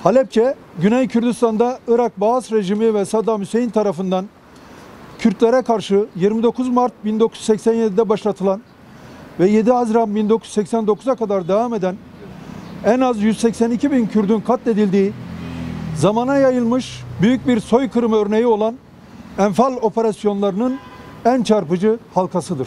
Halepçe, Güney Kürdistan'da Irak Baas rejimi ve Saddam Hüseyin tarafından Kürtlere karşı 29 Mart 1987'de başlatılan ve 7 Haziran 1989'a kadar devam eden en az 182 bin Kürdün katledildiği, zamana yayılmış büyük bir soykırım örneği olan Enfal operasyonlarının en çarpıcı halkasıdır.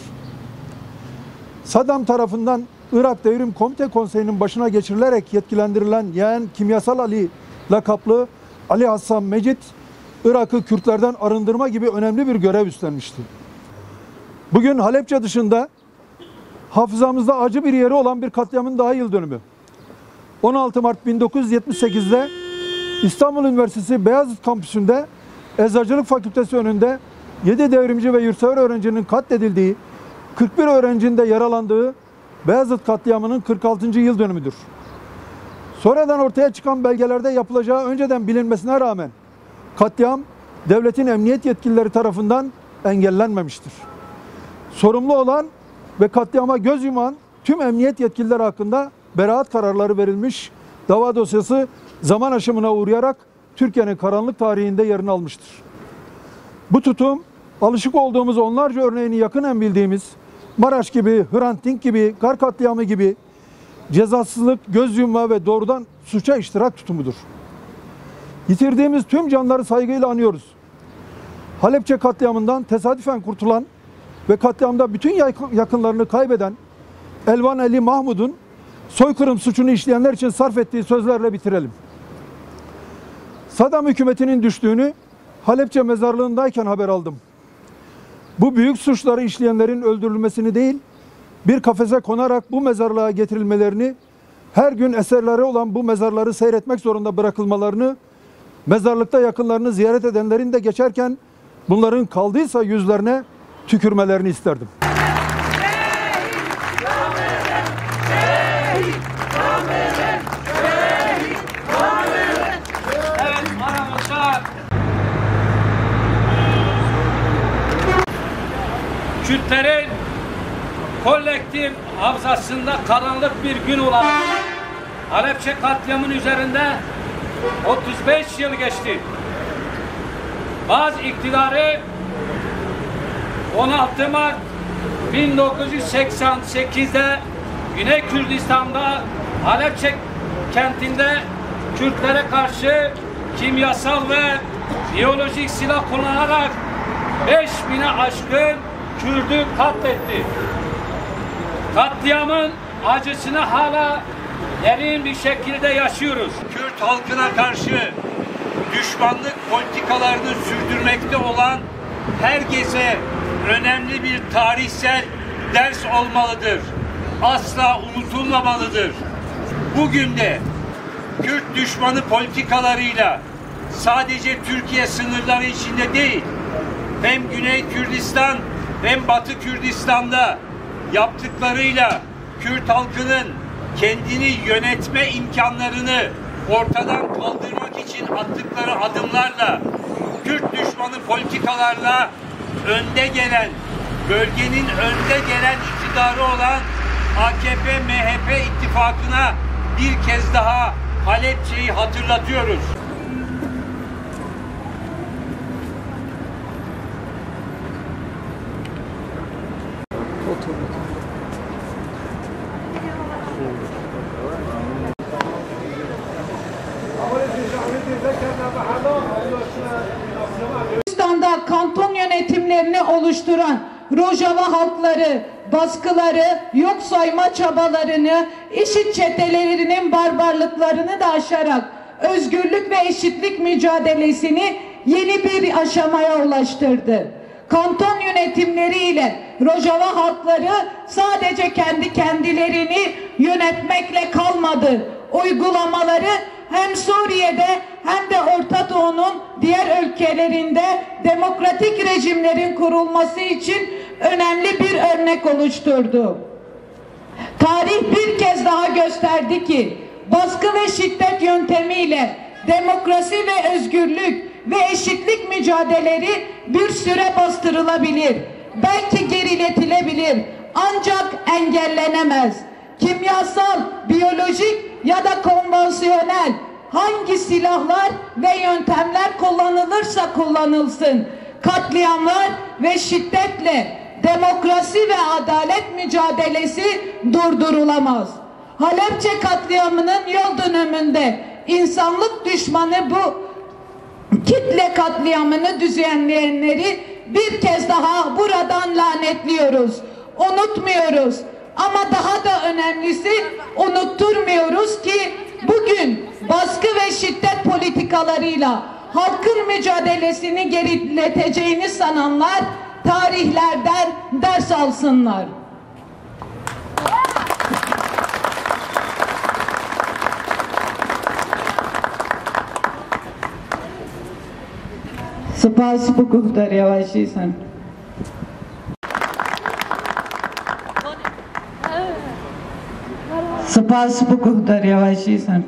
Saddam tarafından Irak Devrim Komite Konseyi'nin başına geçirilerek yetkilendirilen yeğen Kimyasal Ali lakaplı Ali Hassan Mecit, Irak'ı Kürtlerden arındırma gibi önemli bir görev üstlenmişti. Bugün Halepçe dışında hafızamızda acı bir yeri olan bir katliamın daha yıl dönümü. 16 Mart 1978'de İstanbul Üniversitesi Beyazıt Kampüsü'nde Eczacılık Fakültesi önünde 7 devrimci ve yurtsever öğrencinin katledildiği, 41 öğrencinin de yaralandığı Beyazıt katliamının 46. yıl dönümüdür. Sonradan ortaya çıkan belgelerde yapılacağı önceden bilinmesine rağmen katliam devletin emniyet yetkilileri tarafından engellenmemiştir. Sorumlu olan ve katliama göz yuman tüm emniyet yetkilileri hakkında beraat kararları verilmiş, dava dosyası zaman aşımına uğrayarak Türkiye'nin karanlık tarihinde yerini almıştır. Bu tutum, alışık olduğumuz onlarca örneğini yakinen bildiğimiz Maraş gibi, Hrant Dink gibi, Kar katliamı gibi cezasızlık, göz yumma ve doğrudan suça iştirak tutumudur. Yitirdiğimiz tüm canları saygıyla anıyoruz. Halepçe katliamından tesadüfen kurtulan ve katliamda bütün yakınlarını kaybeden Elvan Ali Mahmud'un soykırım suçunu işleyenler için sarf ettiği sözlerle bitirelim. Saddam hükümetinin düştüğünü Halepçe mezarlığındayken haber aldım. Bu büyük suçları işleyenlerin öldürülmesini değil, bir kafese konarak bu mezarlığa getirilmelerini, her gün eserleri olan bu mezarları seyretmek zorunda bırakılmalarını, mezarlıkta yakınlarını ziyaret edenlerin de geçerken bunların kaldıysa yüzlerine tükürmelerini isterdim. Kürtlerin kolektif hafızasında karanlık bir gün olan Halepçe katliamının üzerinde 35 yıl geçti. Bazı iktidarı 16 Mart 1988'de Güney Kürdistan'da Halepçe kentinde Kürtlere karşı kimyasal ve biyolojik silah kullanarak 5000'e aşkın Kürt'ü katletti. Katliamın acısını hala derin bir şekilde yaşıyoruz. Kürt halkına karşı düşmanlık politikalarını sürdürmekte olan herkese önemli bir tarihsel ders olmalıdır. Asla unutulmamalıdır. Bugün de Kürt düşmanı politikalarıyla sadece Türkiye sınırları içinde değil, hem Güney Kürdistan hem Batı Kürdistan'da yaptıklarıyla Kürt halkının kendini yönetme imkanlarını ortadan kaldırmak için attıkları adımlarla, Kürt düşmanı politikalarla önde gelen, bölgenin önde gelen iktidarı olan AKP-MHP ittifakına bir kez daha Halepçe'yi hatırlatıyoruz. Kürdistan'da kanton yönetimlerini oluşturan Rojava halkları, baskıları, yok sayma çabalarını, IŞİD çetelerinin barbarlıklarını da aşarak özgürlük ve eşitlik mücadelesini yeni bir aşamaya ulaştırdı. Kanton yönetimleriyle Rojava halkları sadece kendi kendilerini yönetmekle kalmadı. Uygulamaları hem Suriye'de hem de Orta Doğu'nun diğer ülkelerinde demokratik rejimlerin kurulması için önemli bir örnek oluşturdu. Tarih bir kez daha gösterdi ki baskı ve şiddet yöntemiyle demokrasi ve özgürlük ve eşitlik mücadeleleri bir süre bastırılabilir, belki geriletilebilir, ancak engellenemez. Kimyasal, biyolojik ya da konvansiyonel hangi silahlar ve yöntemler kullanılırsa kullanılsın, katliamlar ve şiddetle demokrasi ve adalet mücadelesi durdurulamaz. Halepçe katliamının yıl dönümünde insanlık düşmanı bu kitle katliamını düzenleyenleri bir kez daha buradan lanetliyoruz. Unutmuyoruz. Ama daha da önemlisi unutturmuyoruz ki bugün baskı ve şiddet politikalarıyla halkın mücadelesini gerileteceğini sananlar tarihlerden ders alsınlar. Spas hukuklar yavaşıysan. Spas hukuklar yavaşıysan.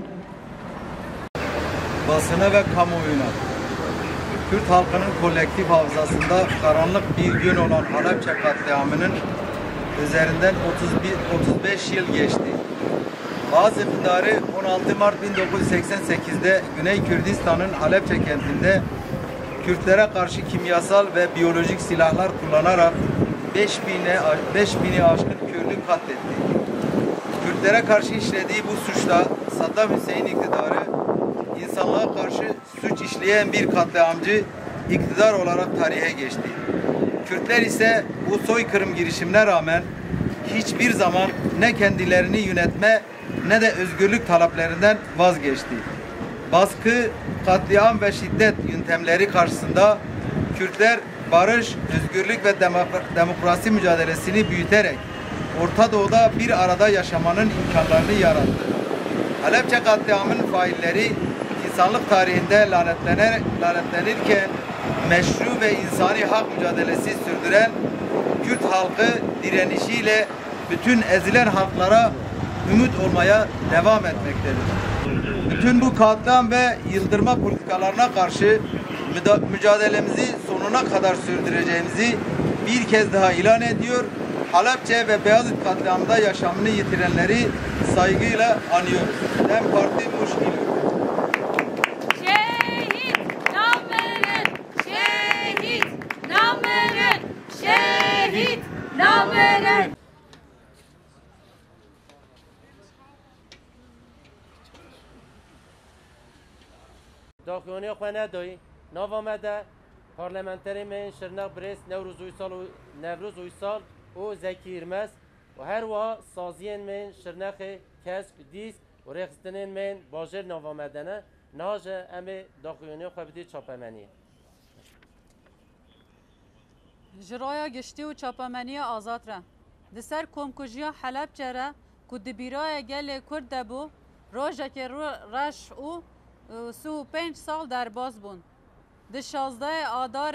Basına ve kamuoyuna Kürt halkının kolektif hafızasında karanlık bir gün olan Halepçe katliamının üzerinden 35 yıl geçti. Bazı iktidarı 16 Mart 1988'de Güney Kürdistan'ın Halepçe kentinde Kürtlere karşı kimyasal ve biyolojik silahlar kullanarak 5000'i aşkın Kürt'ü katletti. Kürtlere karşı işlediği bu suçla Saddam Hüseyin iktidarı insanlığa karşı suç işleyen bir katliamcı iktidar olarak tarihe geçti. Kürtler ise bu soykırım girişimine rağmen hiçbir zaman ne kendilerini yönetme ne de özgürlük taleplerinden vazgeçti. Baskı, katliam ve şiddet yöntemleri karşısında Kürtler barış, özgürlük ve demokrasi mücadelesini büyüterek Orta Doğu'da bir arada yaşamanın imkanlarını yarattı. Halepçe katliamının failleri insanlık tarihinde lanetlenirken meşru ve insani hak mücadelesi sürdüren Kürt halkı direnişiyle bütün ezilen halklara ümit olmaya devam etmektedir. Bütün bu katliam ve yıldırma politikalarına karşı mücadelemizi sonuna kadar sürdüreceğimizi bir kez daha ilan ediyor. Halepçe ve Beyazıt katliamında yaşamını yitirenleri saygıyla anıyoruz. DEM Parti Muş İl. Şehit namının, şehit namının, şehit namının. داخلونی خونه دایی نو آمده پارلمانتری من شرنق برس نوروز اویسال و زکیرمز و هر وا سازین من شرنق کسب دیس و رخصتنین من باجر نو آمده نه ناجه امی داخلونی خو بدی چاپمنی جرایا گشتی و چاپمنی آزاد را دسر کمکوژیا حلب چرا که دبیرای گل کرد بو روژه که رش او 35 سال در باز بون. ده 16 آذار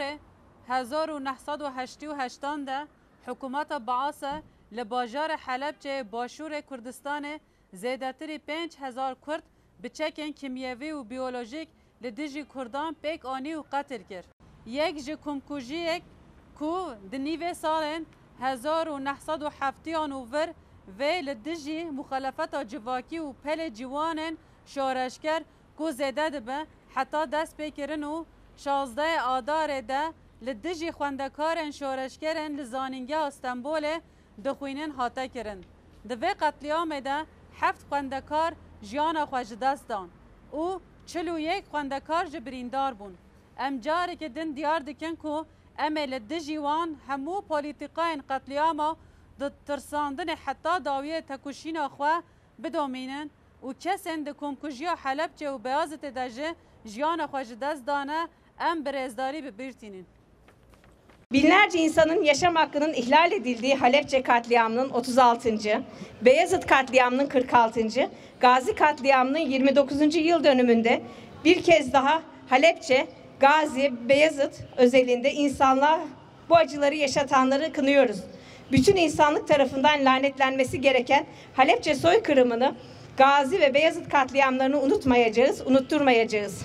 1988 ده حکومت بعاثه لباجار حلبچه باشور کردستان زیادتری 5000 کرد بچکن کیمیایی و بیولوژیک لدیجی کردان پیک آنی و قتل کرد. یک جکمکوژی یک کو دنیو سالن 1970 و لدیجی مخالفت جواکی و پل جوانن شورش کرد کو زیده دبه حتی دست بکرن و 16 آذار ده لدیجی خواندکارن شورشکرن لزانینگه استانبول دخوینن حاته کرن. دوی قتلیام ده 7 خواندکار جیان خوش دست دان او 41 خواندکار جبریندار بون. ام جاری که دن دیار دکن کو ام لدیجی وان همو پولیتیقاین قتلیاما ترساندن حتی داویه تکوشین خواه بدومینن و کسین دکم کجیا حلبچه و بیازت دجه جیان خوش دست دانه ام برزداری ببirtinin. Binlerce insanın yaşam hakkının ihlal edildiği Halepçe katliamının 36. Beyazıt katliamının 46. Gazi katliamının 29. yıl dönümünde bir kez daha Halepçe, Gazi, Beyazıt özelinde insanlığa bu acıları yaşatanları kınıyoruz. Bütün insanlık tarafından lanetlenmesi gereken Halepçe soykırımını, Gazi ve Beyazıt katliamlarını unutmayacağız, unutturmayacağız.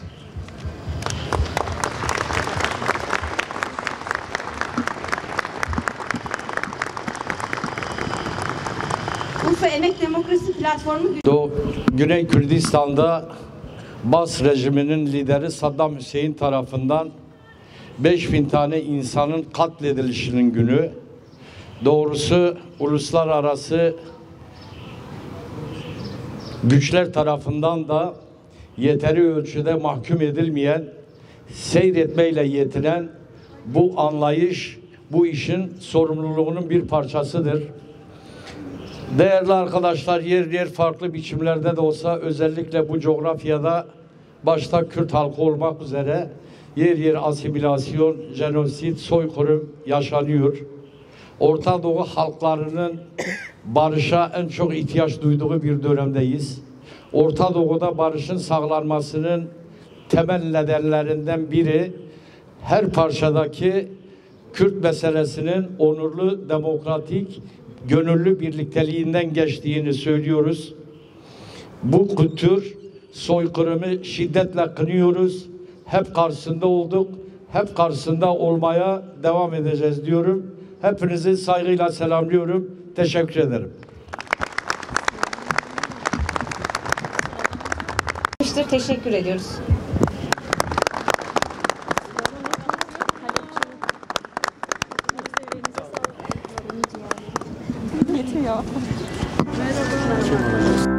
Urfa Emek Demokrasi Platformu Güney Kürdistan'da Bas rejiminin lideri Saddam Hüseyin tarafından 5000 tane insanın katledilişinin günü. Doğrusu uluslararası güçler tarafından da yeteri ölçüde mahkum edilmeyen, seyretmeyle yetinen bu anlayış bu işin sorumluluğunun bir parçasıdır. Değerli arkadaşlar, yer yer farklı biçimlerde de olsa özellikle bu coğrafyada başta Kürt halkı olmak üzere yer yer asimilasyon, jenosit, soykırım yaşanıyor. Orta Doğu halklarının barışa en çok ihtiyaç duyduğu bir dönemdeyiz. Orta Doğu'da barışın sağlanmasının temel nedenlerinden biri her parçadaki Kürt meselesinin onurlu, demokratik, gönüllü birlikteliğinden geçtiğini söylüyoruz. Bu tür soykırımı şiddetle kınıyoruz. Hep karşısında olduk, hep karşısında olmaya devam edeceğiz diyorum. Hepinizi saygıyla selamlıyorum. Teşekkür ederim. Teşekkür ediyoruz. Yetiyor.